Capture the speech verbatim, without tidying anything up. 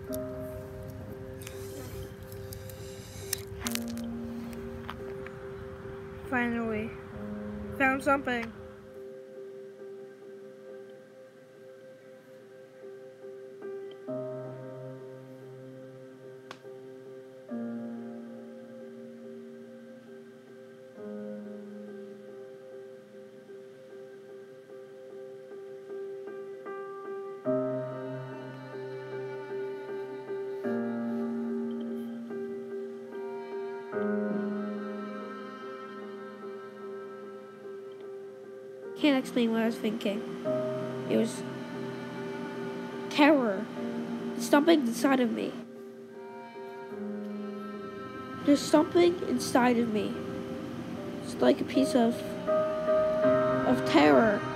Finally, found something. Can't explain what I was thinking. It was terror. It's something inside of me. There's something inside of me. It's like a piece of of terror